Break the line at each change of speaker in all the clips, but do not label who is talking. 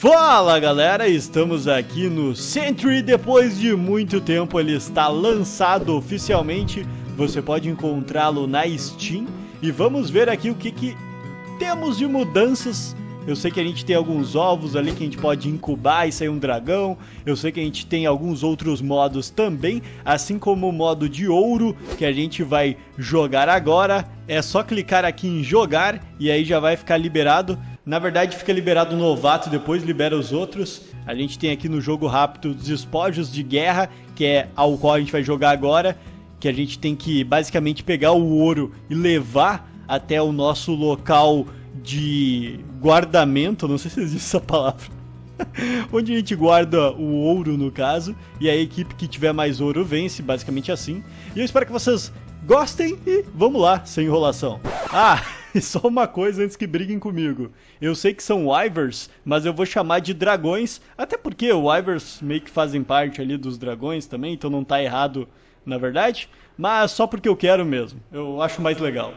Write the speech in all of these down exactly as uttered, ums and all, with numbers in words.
Fala galera, estamos aqui no Sentry. Depois de muito tempo ele está lançado oficialmente. Você pode encontrá-lo na Steam. E vamos ver aqui o que, que temos de mudanças. Eu sei que a gente tem alguns ovos ali que a gente pode incubar e sair um dragão. Eu sei que a gente tem alguns outros modos também, assim como o modo de ouro que a gente vai jogar agora. É só clicar aqui em jogar e aí já vai ficar liberado. Na verdade fica liberado o novato e depois libera os outros. A gente tem aqui no jogo rápido os despojos de guerra, que é ao qual a gente vai jogar agora. Que a gente tem que basicamente pegar o ouro e levar até o nosso local de guardamento, não sei se existe essa palavra, onde a gente guarda o ouro no caso, e a equipe que tiver mais ouro vence, basicamente assim. E eu espero que vocês gostem e vamos lá, sem enrolação. Ah, e só uma coisa antes que briguem comigo. Eu sei que são wyverns, mas eu vou chamar de dragões, até porque os wyverns meio que fazem parte ali dos dragões também, então não tá errado na verdade, mas só porque eu quero mesmo, eu acho mais legal.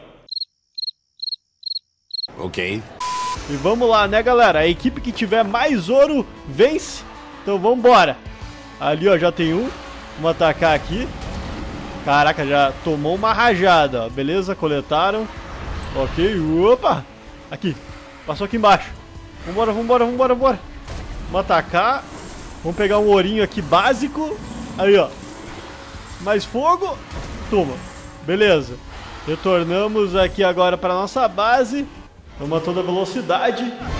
Ok.
E vamos lá, né, galera? A equipe que tiver mais ouro vence. Então vamos embora. Ali, ó, já tem um. Vamos atacar aqui. Caraca, já tomou uma rajada, ó. Beleza, coletaram. Ok, opa. Aqui, passou aqui embaixo. Vambora, vambora, vambora, vambora. Vamos atacar. Vamos pegar um ourinho aqui básico. Aí, ó. Mais fogo. Toma. Beleza. Retornamos aqui agora para nossa base. Vamos a toda velocidade.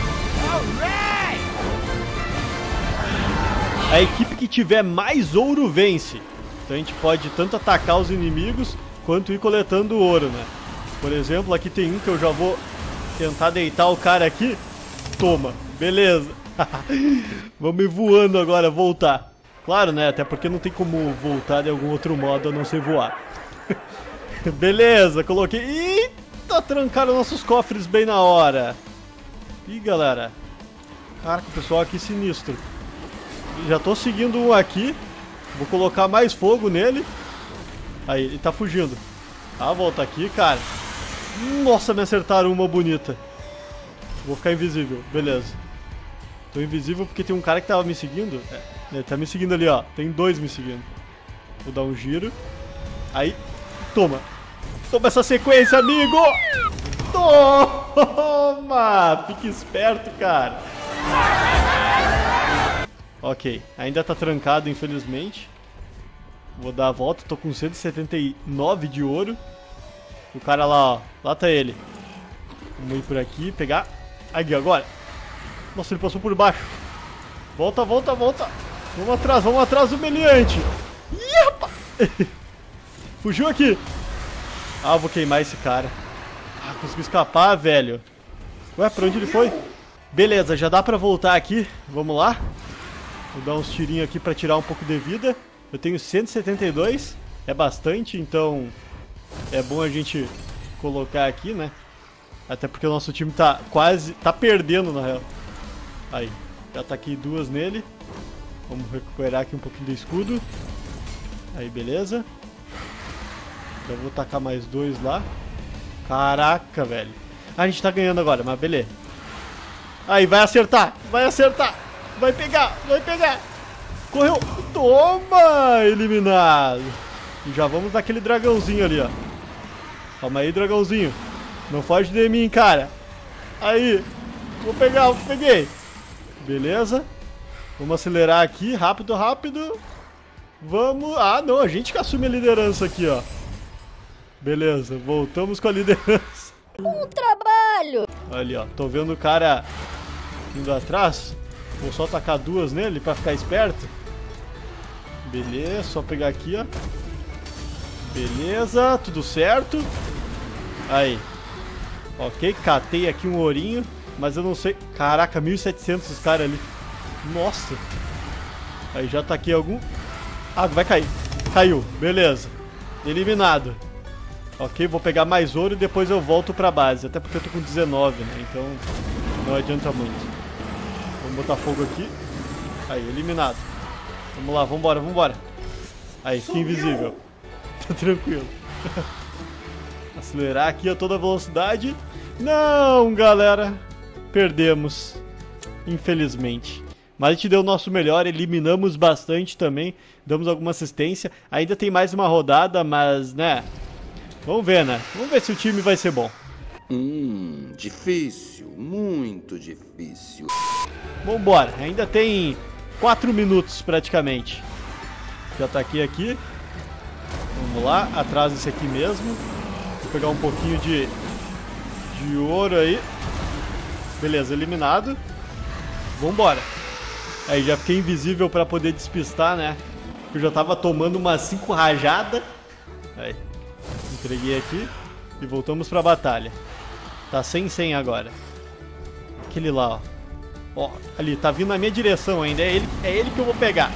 A equipe que tiver mais ouro vence. Então a gente pode tanto atacar os inimigos quanto ir coletando ouro, né? Por exemplo, aqui tem um que eu já vou tentar deitar o cara aqui. Toma, beleza. Vamos ir voando agora, voltar. Claro, né? Até porque não tem como voltar de algum outro modo a não ser voar. Beleza, coloquei. Eita, trancaram nossos cofres bem na hora. Ih, galera. Caraca, o pessoal aqui sinistro. Já tô seguindo um aqui. Vou colocar mais fogo nele. Aí, ele tá fugindo. Tá, volta aqui, cara. Nossa, me acertaram uma bonita. Vou ficar invisível, beleza. Tô invisível porque tem um cara que tava me seguindo. É, ele tá me seguindo ali, ó. Tem dois me seguindo. Vou dar um giro. Aí, toma. Toma essa sequência, amigo! Toma! Fique esperto, cara. Ok, ainda tá trancado, infelizmente. Vou dar a volta, tô com cento e setenta e nove de ouro. O cara lá, ó. Lá tá ele. Vamos ir por aqui, pegar. Aqui, agora. Nossa, ele passou por baixo. Volta, volta, volta. Vamos atrás, vamos atrás do meliante. Ih, rapaz! Fugiu aqui. Ah, vou queimar esse cara. Ah, consegui escapar, velho. Ué, pra onde ele foi? Beleza, já dá pra voltar aqui. Vamos lá. Vou dar uns tirinhos aqui pra tirar um pouco de vida. Eu tenho cento e setenta e dois. É bastante, então é bom a gente colocar aqui, né? Até porque o nosso time tá quase... Tá perdendo, na real. Aí, já tá aqui duas nele. Vamos recuperar aqui um pouquinho do escudo. Aí, beleza. Já vou tacar mais dois lá. Caraca, velho. Ah, a gente tá ganhando agora, mas beleza. Aí, vai acertar. Vai acertar. Vai pegar. Vai pegar. Correu. Toma! Eliminado. E já vamos naquele dragãozinho ali, ó. Calma aí, dragãozinho. Não foge de mim, cara. Aí. Vou pegar. Peguei. Beleza. Vamos acelerar aqui. Rápido, rápido. Vamos... Ah, não. A gente que assume a liderança aqui, ó. Beleza, voltamos com a liderança.
Um trabalho!
Ali, ó, tô vendo o cara indo atrás. Vou só tacar duas nele pra ficar esperto. Beleza, só pegar aqui, ó. Beleza, tudo certo. Aí. Ok, catei aqui um ourinho. Mas eu não sei... Caraca, mil e setecentos os caras ali. Nossa. Aí já taquei algum... Ah, vai cair. Caiu, beleza. Eliminado. Ok, vou pegar mais ouro e depois eu volto pra base. Até porque eu tô com dezenove, né? Então não adianta muito. Vamos botar fogo aqui. Aí, eliminado. Vamos lá, vambora, vambora. Aí, fica invisível. Tá tranquilo. Acelerar aqui a toda velocidade. Não, galera. Perdemos. infelizmente. Mas a gente deu o nosso melhor, eliminamos bastante também, damos alguma assistência. Ainda tem mais uma rodada, mas, né, vamos ver, né? Vamos ver se o time vai ser bom.
Hum, difícil, muito difícil.
Vambora, ainda tem quatro minutos praticamente. Já tá aqui, aqui. Vamos lá, atrás desse aqui mesmo. Vou pegar um pouquinho de, de ouro aí. Beleza, eliminado. Vambora. Aí já fiquei invisível pra poder despistar, né? Eu já tava tomando umas cinco rajadas. Aí, entreguei aqui. E voltamos pra batalha. Tá cem cem agora. Aquele lá, ó. Ó, ali, tá vindo na minha direção ainda. É ele, é ele que eu vou pegar.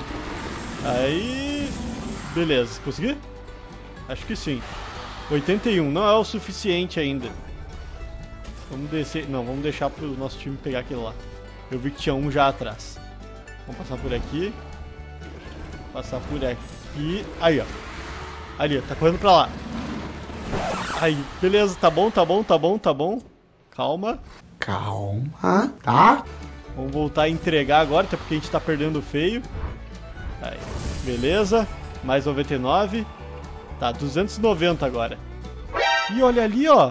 Aí... Beleza, consegui? Acho que sim. oitenta e um, não é o suficiente ainda. Vamos descer... Não, vamos deixar pro nosso time pegar aquele lá. Eu vi que tinha um já atrás. Vamos passar por aqui. Passar por aqui. Aí, ó. Ali, ó, tá correndo pra lá. Aí, beleza, tá bom, tá bom, tá bom, tá bom. Calma.
Calma, tá?
Vamos voltar a entregar agora, até porque a gente tá perdendo feio. Aí, beleza. Mais noventa e nove. Tá, duzentos e noventa agora. E olha ali, ó.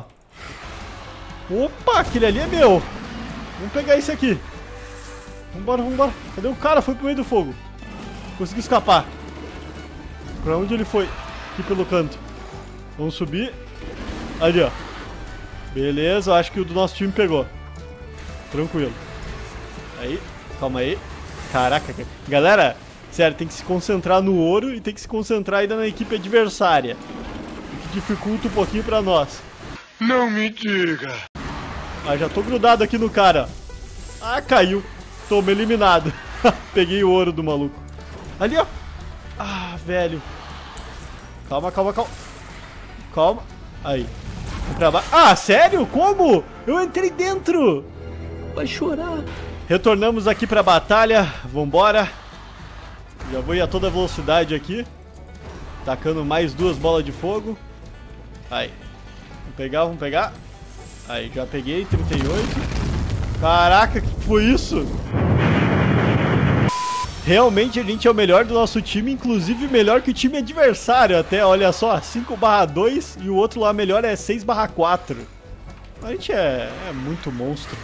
Opa, aquele ali é meu. Vamos pegar esse aqui. Vambora, vambora. Cadê o cara? Foi pro meio do fogo. Consegui escapar. Pra onde ele foi? Aqui pelo canto. Vamos subir. Ali, ó. Beleza, acho que o do nosso time pegou. Tranquilo. Aí, calma aí. Caraca, galera, sério, tem que se concentrar no ouro e tem que se concentrar ainda na equipe adversária. O que dificulta um pouquinho pra nós.
Não me diga.
Ah, já tô grudado aqui no cara. Ah, caiu. Toma, eliminado. Peguei o ouro do maluco. Ali, ó. Ah, velho. Calma, calma, calma. Calma. Aí. Pra baixo. Ah, sério? Como? Eu entrei dentro.
Vai chorar.
Retornamos aqui pra batalha. Vambora. Já vou ir a toda velocidade aqui. Tacando mais duas bolas de fogo. Aí. Vamos pegar, vamos pegar. Aí, já peguei. trinta e oito. Caraca, que foi isso? Realmente a gente é o melhor do nosso time, inclusive melhor que o time adversário até, olha só, cinco barra dois e o outro lá melhor é seis barra quatro. A gente é, é muito monstro.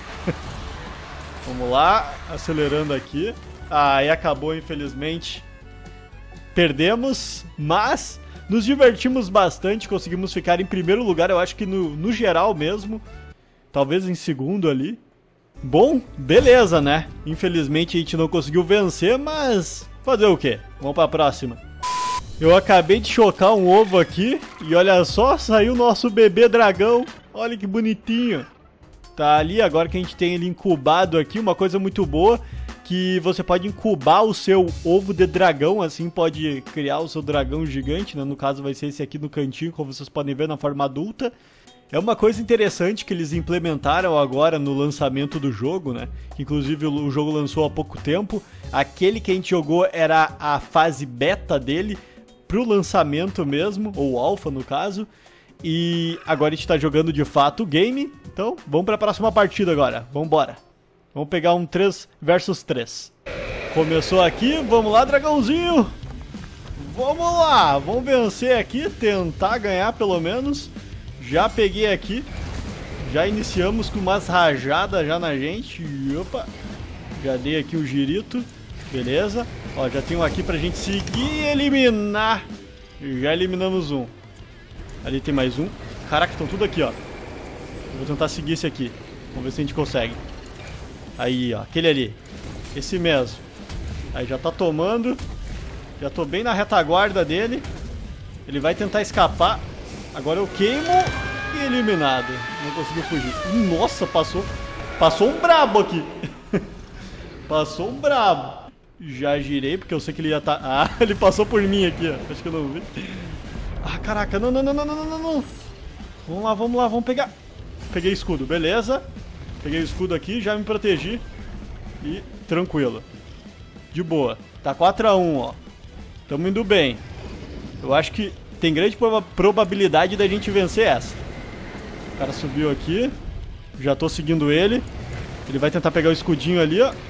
Vamos lá, acelerando aqui. Aí acabou, infelizmente. Perdemos, mas nos divertimos bastante, conseguimos ficar em primeiro lugar, eu acho que no, no geral mesmo. Talvez em segundo ali. Bom, beleza, né? Infelizmente a gente não conseguiu vencer, mas fazer o quê? Vamos pra próxima. Eu acabei de chocar um ovo aqui e olha só, saiu o nosso bebê dragão. Olha que bonitinho. Tá ali, agora que a gente tem ele incubado aqui, uma coisa muito boa, que você pode incubar o seu ovo de dragão, assim pode criar o seu dragão gigante, né? No caso vai ser esse aqui no cantinho, como vocês podem ver na forma adulta. É uma coisa interessante que eles implementaram agora no lançamento do jogo, né? Inclusive o jogo lançou há pouco tempo. Aquele que a gente jogou era a fase beta dele, pro lançamento mesmo, ou alpha no caso. E agora a gente tá jogando de fato o game. Então vamos pra próxima partida agora, vambora. Vamos pegar um três versus três. Começou aqui, vamos lá, dragãozinho. Vamos lá, vamos vencer aqui, tentar ganhar pelo menos. Já peguei aqui, já iniciamos com umas rajadas já na gente. Opa, já dei aqui o girito, beleza. Ó, já tem um aqui pra gente seguir e eliminar. Já eliminamos um. Ali tem mais um. Caraca, estão tudo aqui, ó. Eu vou tentar seguir esse aqui, vamos ver se a gente consegue. Aí, ó, aquele ali, esse mesmo. Aí já tá tomando. Já tô bem na retaguarda dele. Ele vai tentar escapar. Agora eu queimo e eliminado. Não conseguiu fugir. Nossa, passou. Passou um brabo aqui. Passou um brabo. Já girei, porque eu sei que ele ia estar... Ah, ele passou por mim aqui, ó. Acho que eu não vi. Ah, caraca. Não, não, não, não, não, não, não. Vamos lá, vamos lá, vamos pegar. Peguei escudo, beleza. Peguei o escudo aqui, já me protegi. E tranquilo. De boa. Tá quatro a um, ó. Tamo indo bem. Eu acho que tem grande probabilidade da gente vencer essa. O cara subiu aqui. Já tô seguindo ele. Ele vai tentar pegar o escudinho ali, ó.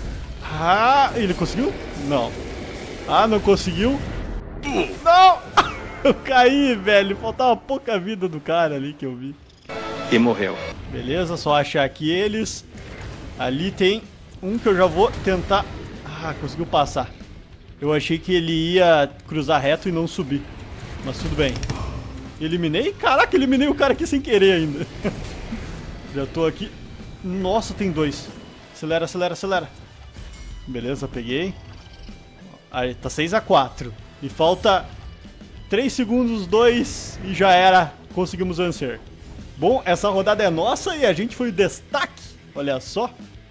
Ah, ele conseguiu? Não. Ah, não conseguiu. Não! Eu caí, velho. Faltava pouca vida do cara ali que eu vi.
E morreu.
Beleza, só achar aqui eles. Ali tem um que eu já vou tentar... Ah, conseguiu passar. Eu achei que ele ia cruzar reto e não subir. Mas tudo bem. Eliminei? Caraca, eliminei o cara aqui sem querer ainda. Já tô aqui. Nossa, tem dois. Acelera, acelera, acelera. Beleza, peguei. Aí, tá seis a quatro. E falta três segundos, dois e já era. Conseguimos vencer. Bom, essa rodada é nossa e a gente foi o destaque. Olha só.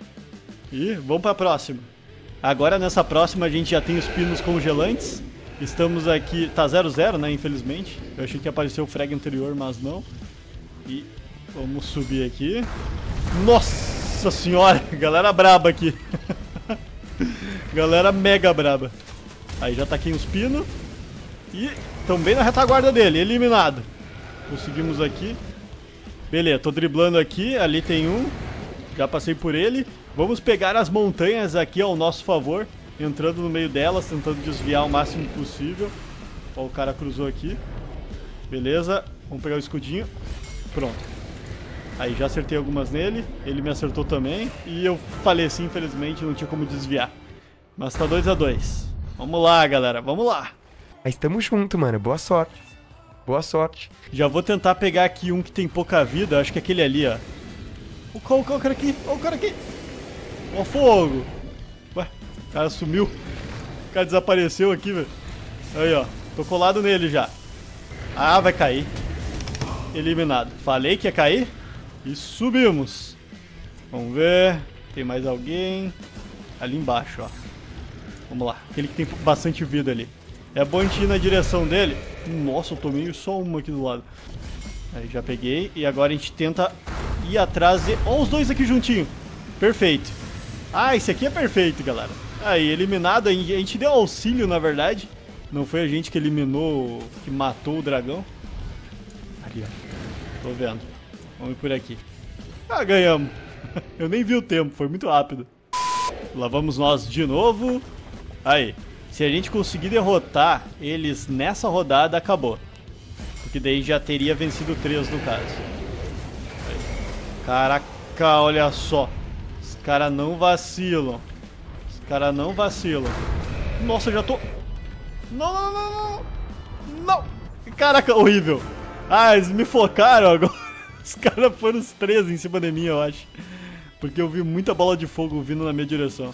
E vamos pra próxima. Agora nessa próxima a gente já tem os pinos congelantes. Estamos aqui, tá zero zero, né, infelizmente. Eu achei que apareceu o frag anterior, mas não. E vamos subir aqui. Nossa senhora, galera braba aqui. Galera mega braba. Aí já taquei uns pinos. E estão bem na retaguarda dele, eliminado. Conseguimos aqui. Beleza, tô driblando aqui, ali tem um. Já passei por ele. Vamos pegar as montanhas aqui ao nosso favor. Entrando no meio delas, tentando desviar o máximo possível. Ó, o cara cruzou aqui. Beleza, vamos pegar o escudinho. Pronto. Aí já acertei algumas nele. Ele me acertou também. E eu faleci, infelizmente, não tinha como desviar. Mas tá dois a dois. Vamos lá, galera, vamos lá.
Mas tamo junto, mano. Boa sorte. Boa sorte.
Já vou tentar pegar aqui um que tem pouca vida. Acho que é aquele ali, ó. O cara, o cara aqui, o cara aqui. Ó, fogo. Ué, o cara sumiu. O cara desapareceu aqui, velho. Aí, ó. Tô colado nele já. Ah, vai cair. Eliminado. Falei que ia cair. E subimos. Vamos ver. Tem mais alguém. Ali embaixo, ó. Vamos lá. Aquele que tem bastante vida ali. É bom a gente ir na direção dele. Nossa, eu tomei só uma aqui do lado. Aí já peguei. E agora a gente tenta ir atrás de... Ó, os dois aqui juntinho. Perfeito. Ah, esse aqui é perfeito, galera. Aí, eliminado. A gente deu auxílio, na verdade. Não foi a gente que eliminou, que matou o dragão. Ali, ó. Tô vendo. Vamos por aqui. Ah, ganhamos. Eu nem vi o tempo, foi muito rápido. Lá vamos nós de novo. Aí, se a gente conseguir derrotar eles nessa rodada, acabou. Porque daí já teria vencido três no caso. Aí. Caraca, olha só. Os caras não vacilam. Os caras não vacilam. Nossa, eu já tô... Não, não, não, não. Não. Caraca, horrível. Ah, eles me focaram agora. Os caras foram os três em cima de mim, eu acho. Porque eu vi muita bola de fogo vindo na minha direção.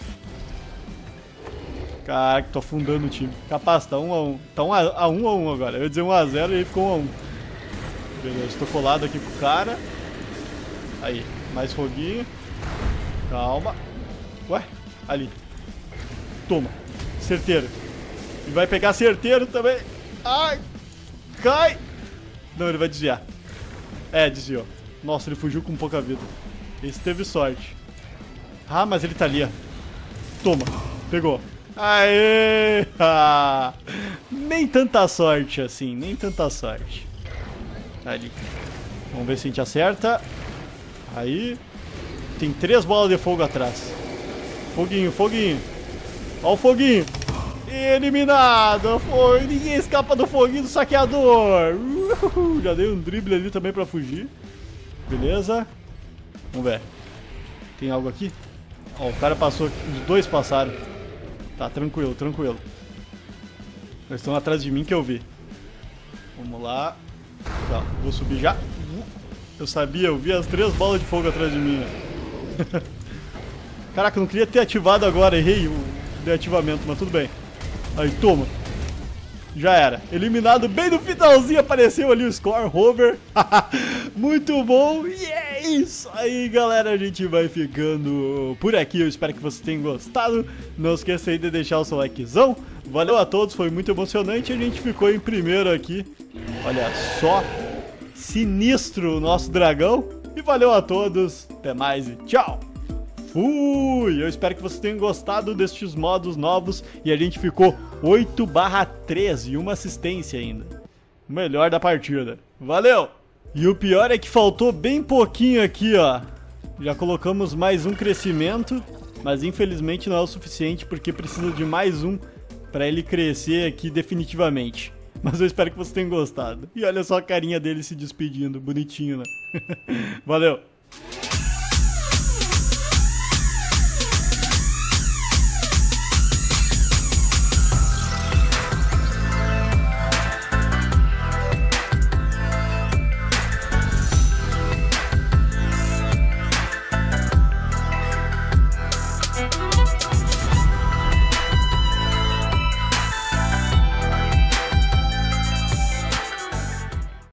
Caraca, tô afundando o time. Capaz, tá um a um. Tá um a um a um agora. Eu ia dizer um a zero e aí ficou um a um. Beleza, tô colado aqui com o cara. Aí, mais foguinho. Calma. Ué, ali. Toma. Certeiro. E vai pegar certeiro também. Ai. Cai. Não, ele vai desviar. É, desviou. Nossa, ele fugiu com pouca vida. Esse teve sorte. Ah, mas ele tá ali, ó. Toma. Pegou. Aê! Ah, nem tanta sorte assim, nem tanta sorte. Ali. Vamos ver se a gente acerta. Aí. Tem três bolas de fogo atrás. Foguinho, foguinho. Ó o foguinho. Eliminado. Foi. Ninguém escapa do foguinho do saqueador. Uhul. Já dei um drible ali também pra fugir. Beleza. Vamos ver. Tem algo aqui? Ó, o cara passou aqui. Os dois passaram. Tá, tranquilo, tranquilo. Eles estão atrás de mim que eu vi. Vamos lá. Tá, vou subir já. Eu sabia, eu vi as três bolas de fogo atrás de mim. Caraca, eu não queria ter ativado agora. Errei o deativamento, mas tudo bem. Aí, toma. Já era. Eliminado bem no finalzinho. Apareceu ali o score, hover. Muito bom. E é isso aí, galera. A gente vai ficando por aqui. Eu espero que vocês tenham gostado. Não esqueça aí de deixar o seu likezão. Valeu a todos. Foi muito emocionante. A gente ficou em primeiro aqui. Olha só. Sinistro o nosso dragão. E valeu a todos. Até mais e tchau. Fui! Eu espero que vocês tenham gostado destes modos novos. E a gente ficou oito barra treze e uma assistência ainda. O melhor da partida. Valeu! E o pior é que faltou bem pouquinho aqui, ó, Já colocamos mais um crescimento, mas infelizmente não é o suficiente porque precisa de mais um pra ele crescer aqui definitivamente. Mas eu espero que vocês tenham gostado. E olha só a carinha dele se despedindo, bonitinho, né? Valeu!